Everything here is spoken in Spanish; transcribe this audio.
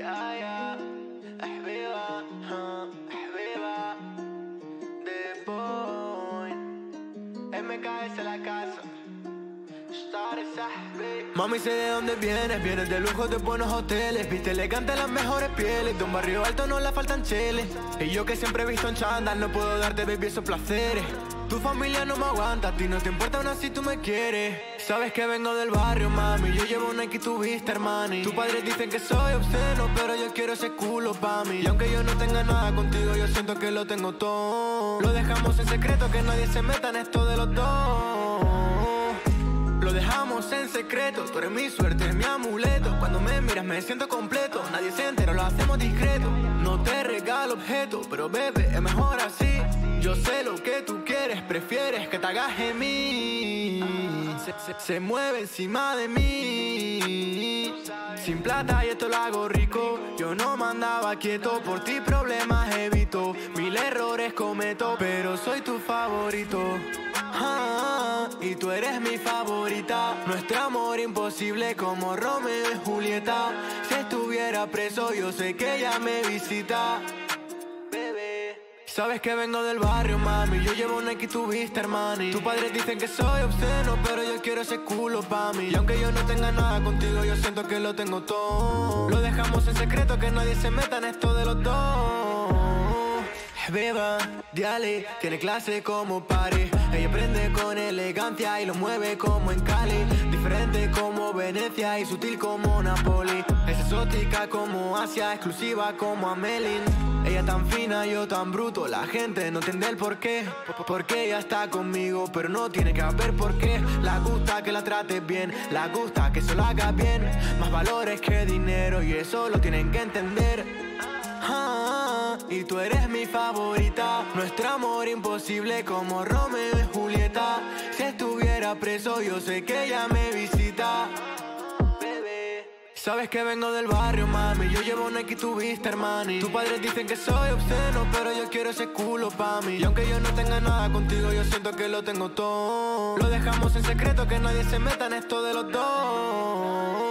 يا حبيبة حبيبة The boy MKS la casa. Mami, sé de dónde vienes, vienes de lujos de buenos hoteles. Viste elegante las mejores pieles, de un barrio alto no le faltan cheles. Y yo que siempre he visto en chándal, no puedo darte, baby, esos placeres. Tu familia no me aguanta, a ti no te importa aún así tú me quieres. Sabes que vengo del barrio, mami, yo llevo Nike y tú viste, hermani. Tus padres dicen que soy obsceno, pero yo quiero ese culo pa' mí. Y aunque yo no tenga nada contigo, yo siento que lo tengo todo. Lo dejamos en secreto, que nadie se meta en esto de los dos. Lo dejamos en secreto, tú eres mi suerte, mi amuleto. Cuando me miras me siento completo, nadie se entera, lo hacemos discreto. No te regalo objetos, pero bebé, es mejor así. Yo sé lo que tú quieres, prefieres que te hagas en mí. Se mueve encima de mí. Sin plata y esto lo hago rico. Yo no me andaba quieto, por ti problemas evito. 1000 errores cometo, pero soy tu favorito. Y tú eres mi favorita. Nuestro amor imposible como Romeo y Julieta. Si estuviera preso yo sé que ella me visita. Bebé, sabes que vengo del barrio, mami. Yo llevo Nike y tú viste, hermani. Tus padres dicen que soy obsceno, pero yo quiero ese culo pa' mí. Y aunque yo no tenga nada contigo, yo siento que lo tengo todo. Lo dejamos en secreto, que nadie se meta en esto de los dos. Beba, diale, tiene clase como pare. Ella prende con elegancia y lo mueve como en Cali. Diferente como Venecia y sutil como Napoli. Es exótica como Asia, exclusiva como Amelin. Ella tan fina, yo tan bruto, la gente no entiende el porqué. Porque ella está conmigo, pero no tiene que haber por qué. La gusta que la trates bien, la gusta que se lo haga bien. Más valores que dinero y eso lo tienen que entender. Y tú eres mi favorita. Nuestro amor imposible como Romeo y Julieta. Si estuviera preso yo sé que ella me visita. Bebé, sabes que vengo del barrio, mami. Yo llevo Nike y tú viste, hermani. Tus padres dicen que soy obsceno, pero yo quiero ese culo pa' mí. Y aunque yo no tenga nada contigo, yo siento que lo tengo todo. Lo dejamos en secreto, que nadie se meta en esto de los dos.